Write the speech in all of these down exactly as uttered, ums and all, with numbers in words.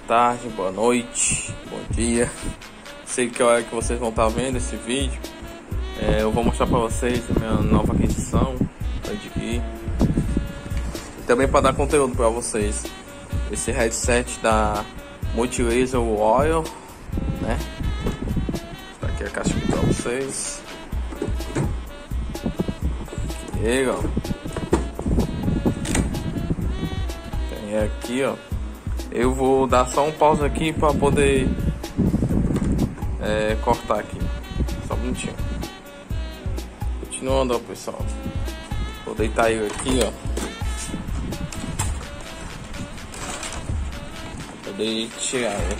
tarde, boa noite, bom dia. Sei que hora que vocês vão estar vendo esse vídeo. É, eu vou mostrar para vocês a minha nova aquisição e também para dar conteúdo para vocês. Esse headset da Multilaser Oil, né? Tá aqui a caixinha para vocês. Aqui ele, ó. Tem aqui, ó. Eu vou dar só um pause aqui para poder é, cortar aqui. Só um minutinho. Continuando, ó, pessoal. Vou deitar ele aqui, ó. Vou poder tirar ele.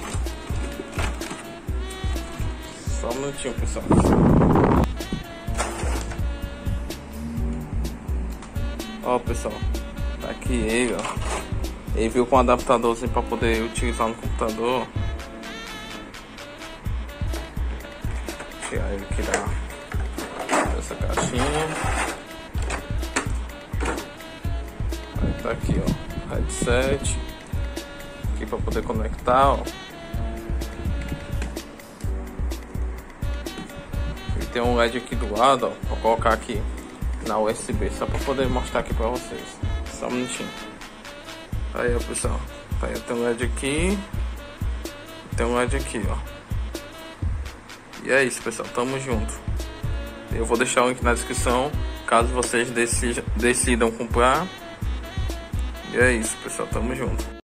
Só um minutinho, pessoal. Ó, pessoal. Tá aqui ele, ó. Ele veio com um adaptadorzinho para poder utilizar no computador. Vou tirar ele aqui da dessa caixinha. Aí tá aqui, ó, headset aqui para poder conectar, ó. E tem um L E D aqui do lado, ó. Vou colocar aqui na U S B só para poder mostrar aqui para vocês. Só um minutinho. Aí, ó, pessoal, tá aí, tem um L E D aqui, tem um L E D aqui, ó. E é isso, pessoal, tamo junto. Eu vou deixar o link na descrição caso vocês decidam comprar. E é isso, pessoal, tamo junto.